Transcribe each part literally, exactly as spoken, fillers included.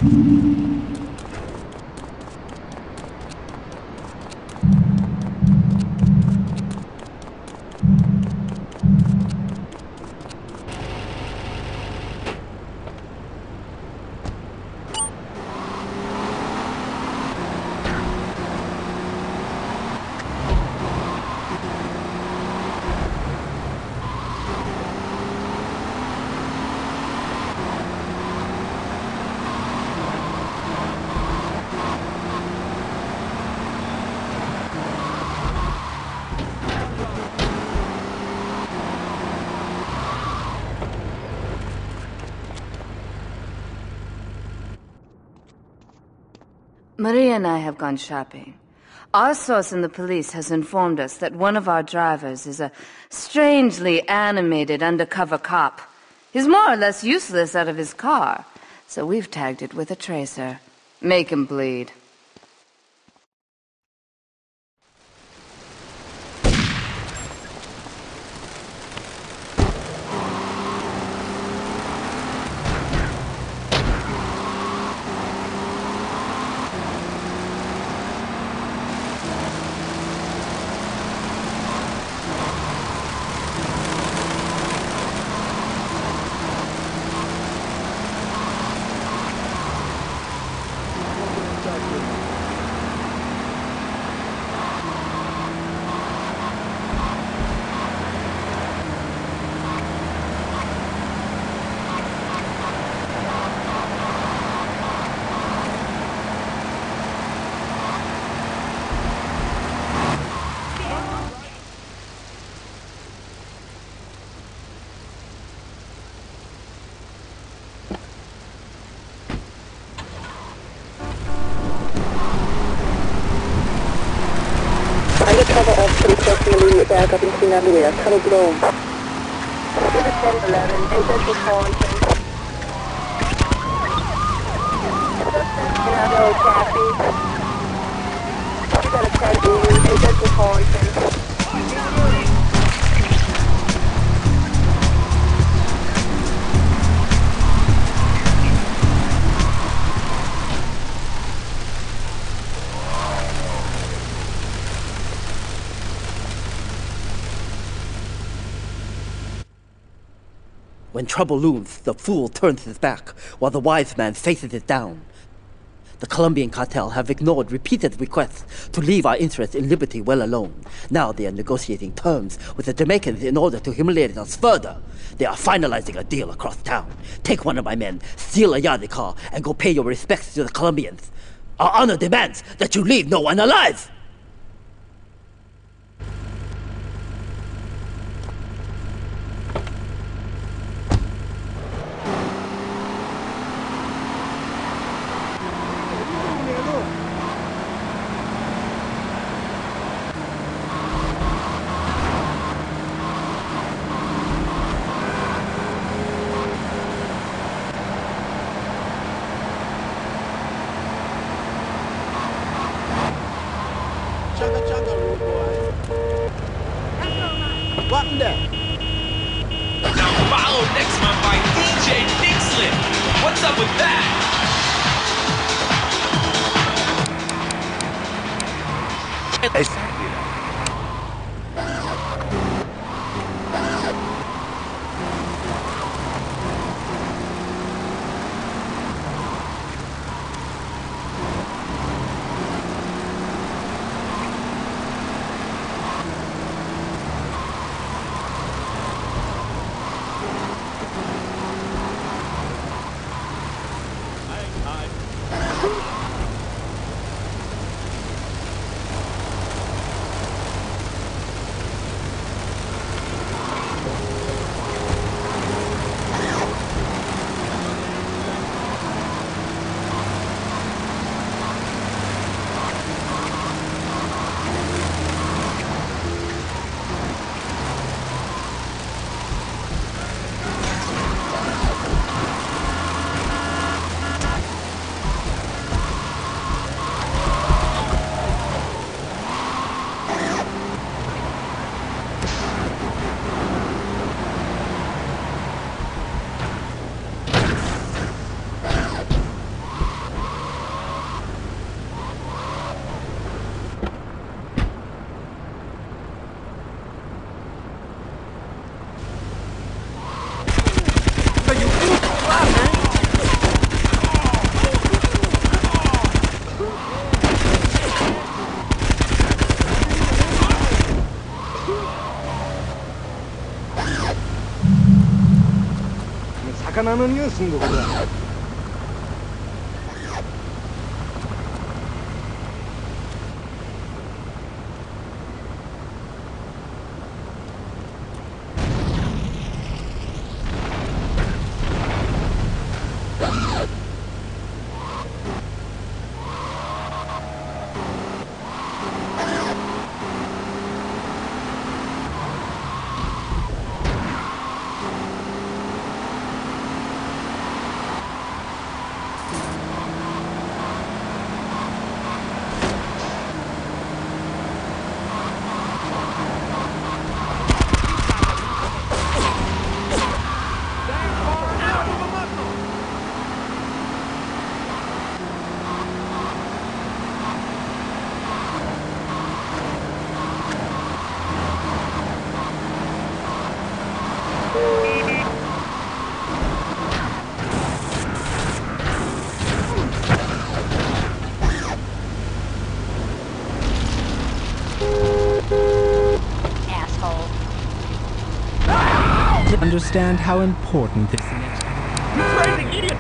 Maria and I have gone shopping. Our source in the police has informed us that one of our drivers is a strangely animated undercover cop. He's more or less useless out of his car, so we've tagged it with a tracer. Make him bleed. Cover off to requesting immediate backup in Queen Avenue. Tunnel blown. ten eleven, eight Central Collington. Hello, Kathy. You got a ten eighty, eight Central Collington. When trouble looms, the fool turns his back, while the wise man faces it down. The Colombian cartel have ignored repeated requests to leave our interests in liberty well alone. Now they are negotiating terms with the Jamaicans in order to humiliate us further. They are finalizing a deal across town. Take one of my men, steal a Yardley car, and go pay your respects to the Colombians. Our honor demands that you leave no one alive! 魚の匂いすんのこれ。 Understand how important this next. You crazy idiot!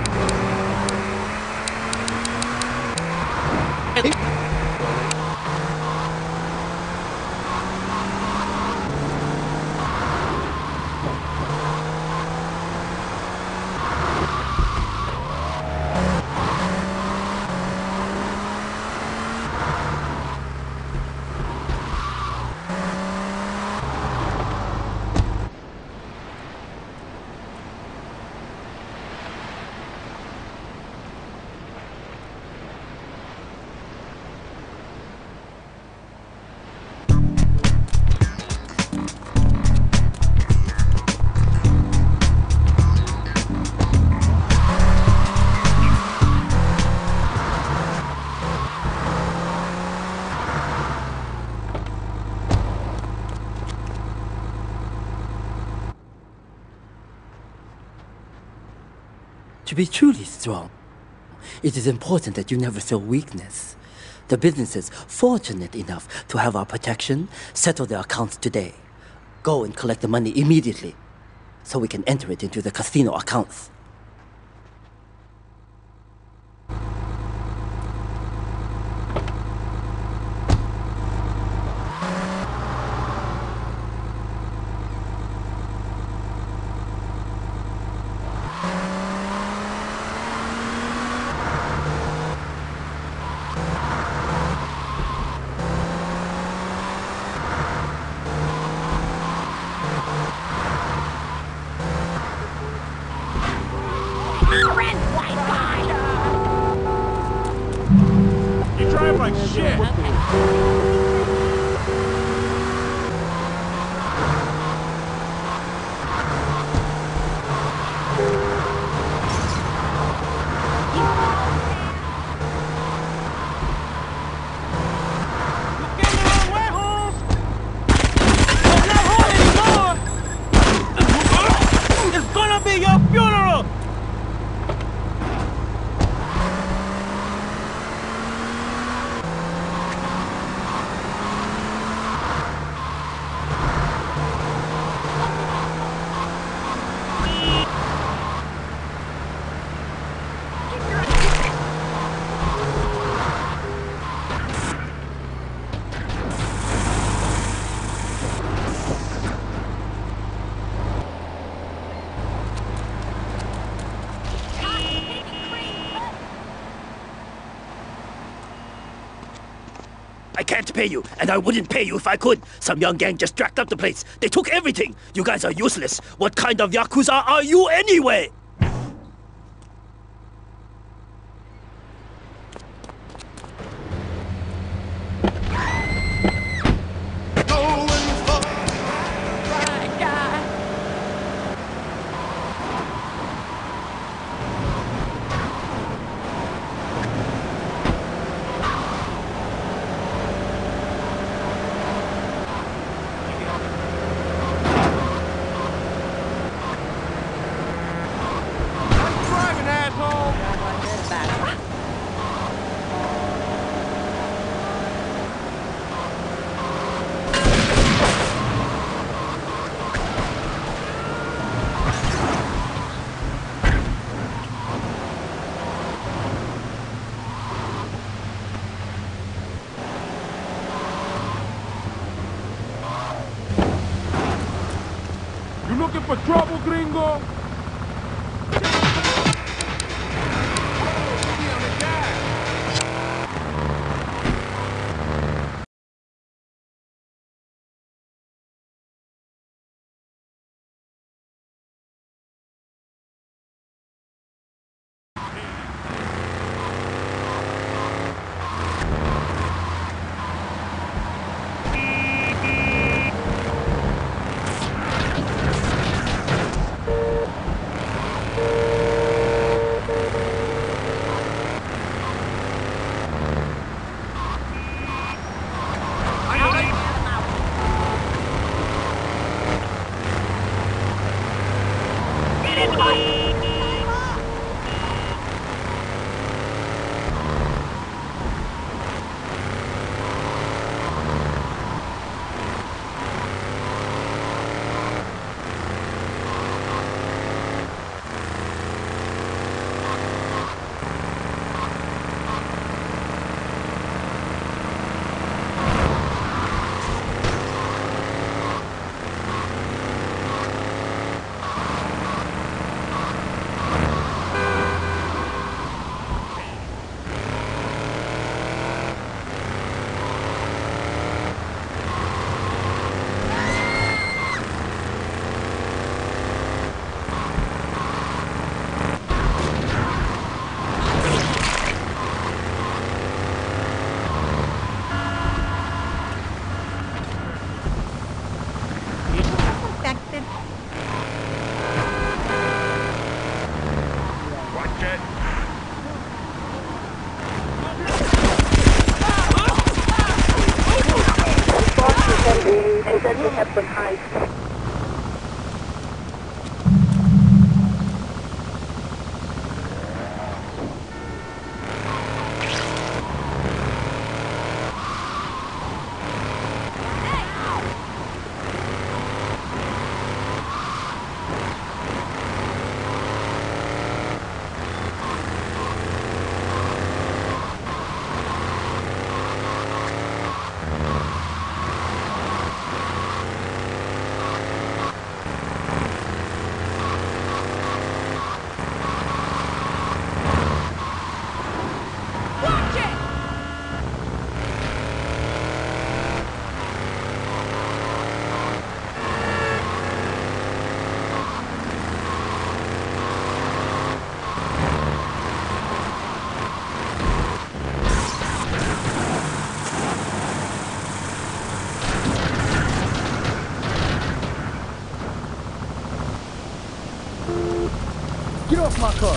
To be truly strong, it is important that you never show weakness. The business is fortunate enough to have our protection. Settle their accounts today. Go and collect the money immediately, so we can enter it into the casino accounts. You drive like shit! I can't pay you, and I wouldn't pay you if I could. Some young gang just jacked up the place. They took everything. You guys are useless. What kind of Yakuza are you anyway? for trouble, gringo? Central Hepburn Heights. Get off my car!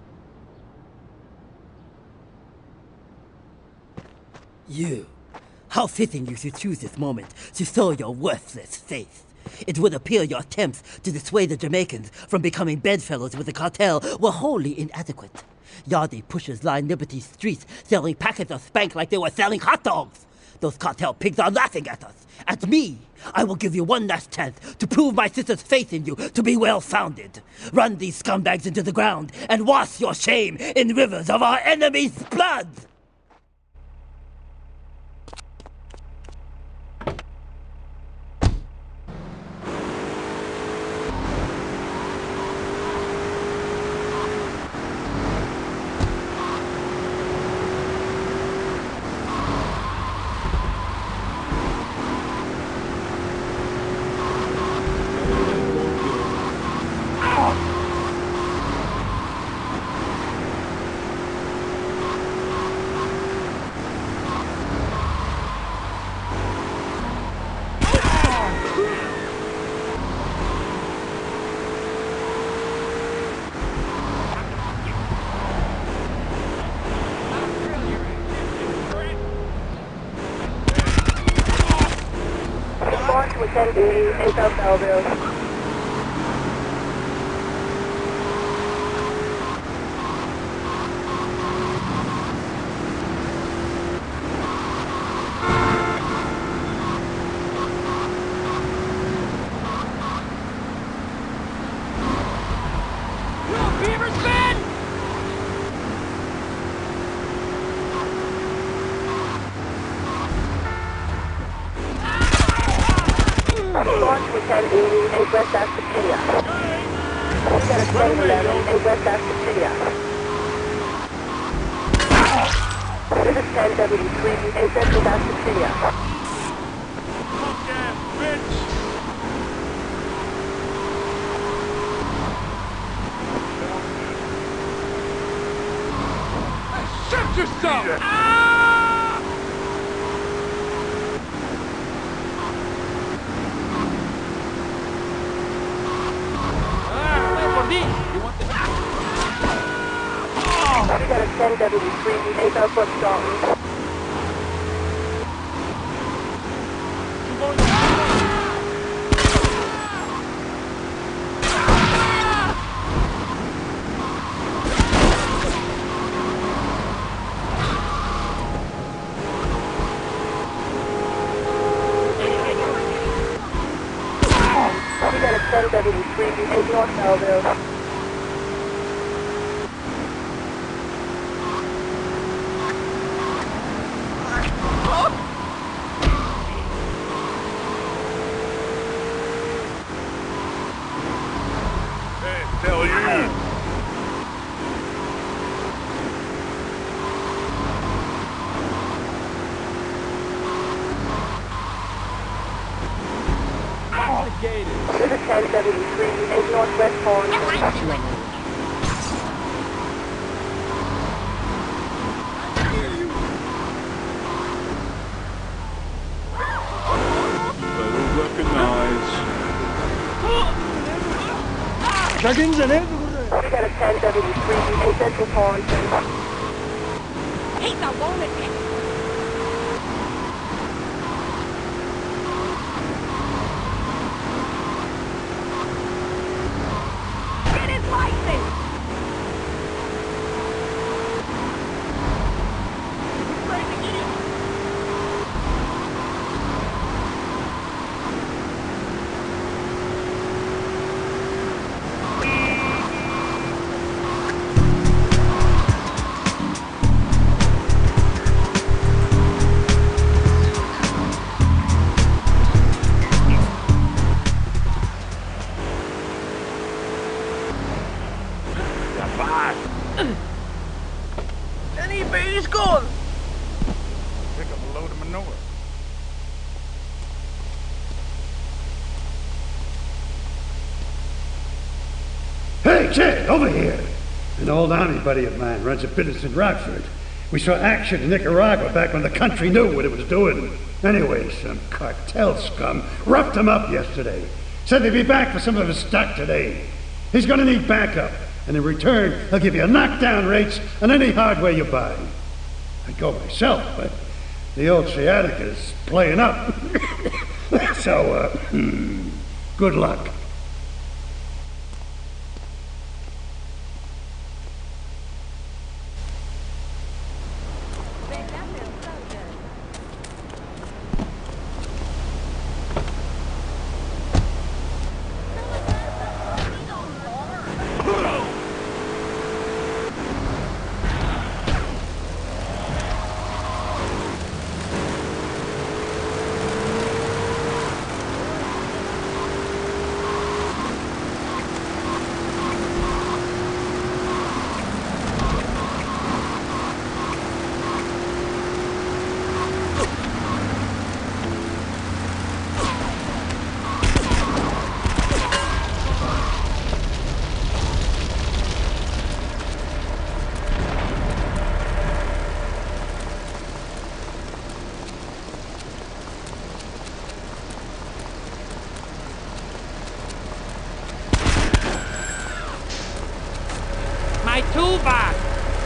You, How fitting you should choose this moment to sow your worthless faith. It would appear your attempts to dissuade the Jamaicans from becoming bedfellows with the cartel were wholly inadequate. Yardi pushers line Liberty's streets selling packets of spank like they were selling hot dogs. Those cartel pigs are laughing at us. At me! I will give you one last chance to prove my sister's faith in you to be well-founded. Run these scumbags into the ground and wash your shame in rivers of our enemy's blood! ten eighty in South Belleville. ten eighty in West Aspetia. We got a ten eleven in West Aspetia. This is ten seventy-three in Central Aspetia. Punk ass bitch! Shut yourself! Ah! We got a ten seventy-three in Southwest Dalton. We got a ten seventy-three in North Belleville. Tell you. This is ten seventy-three in Northwest Horn. Dragons and it. We got a ten seventy-three in Central Taunton. Hate the bonus. Get his license. Crazy idiot. Anybody's gone. Pick up a load of manure. Hey, kid, over here! An old army buddy of mine runs a business in Rockford. We saw action in Nicaragua back when the country knew what it was doing. Anyway, some cartel scum roughed him up yesterday. Said they'd be back for some of his stock today. He's gonna need backup, and in return, he'll give you knockdown rates on any hardware you buy. I'd go myself, but The old sciatica's playing up. So, uh, good luck. My toolbox!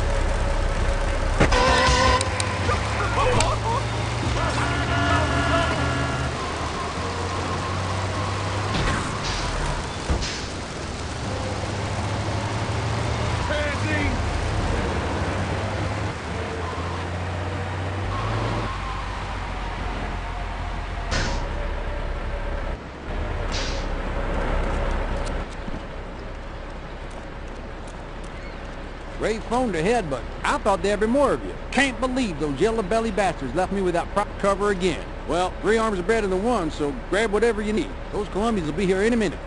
Ray phoned ahead, but I thought there'd be more of you. Can't believe those yellow-belly bastards left me without proper cover again. Well, three arms are better than one, so grab whatever you need. Those Colombians will be here any minute.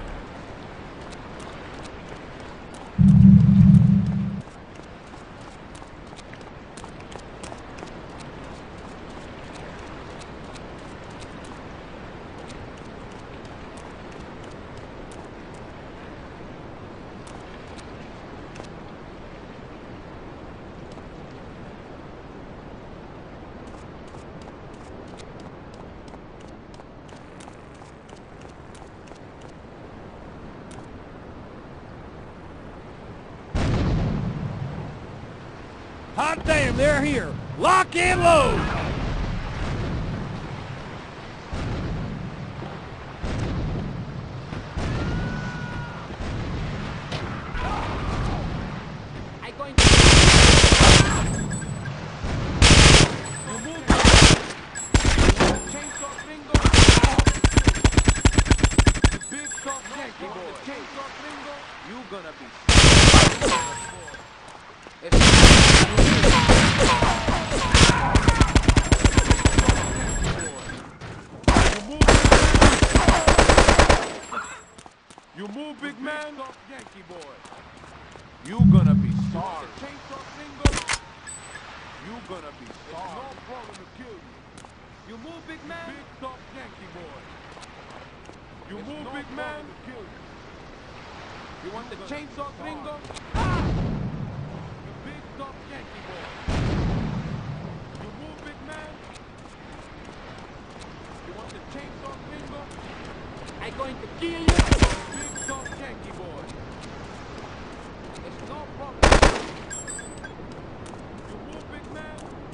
Hot damn, they're here. Lock and load. I'm going to... Chainsaw Bingo. Big Top Yankee boy. Chainsaw Bingo. You gonna be... You move, big man. Yankee boy. You gonna be sorry. Chainsaw Bingo. You gonna be sorry. It's no problem to kill you. You move, big man. Big Top Yankee boy. You it's move, no big man. To kill you. You want the Chainsaw Bingo? Ah! You big Top Yankee boy. You move, big man. You want the Chainsaw Bingo? I'm going to kill you. Big Top Yankee boy. It's no problem. You move, big man.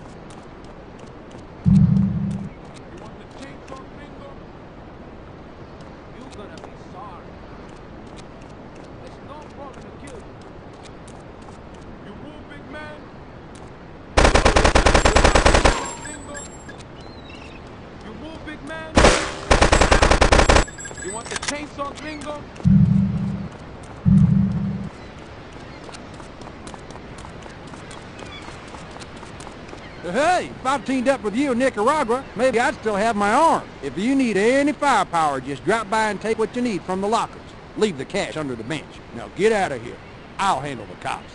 You want the Chainsaw Bingo? You're gonna be sorry. It's no problem to kill you. You move, big man. Bingo. You move, big man. You want the Chainsaw Bingo? Hey, if I teamed up with you in Nicaragua, maybe I'd still have my arm. If you need any firepower, just drop by and take what you need from the lockers. Leave the cash under the bench. Now get out of here. I'll handle the cops.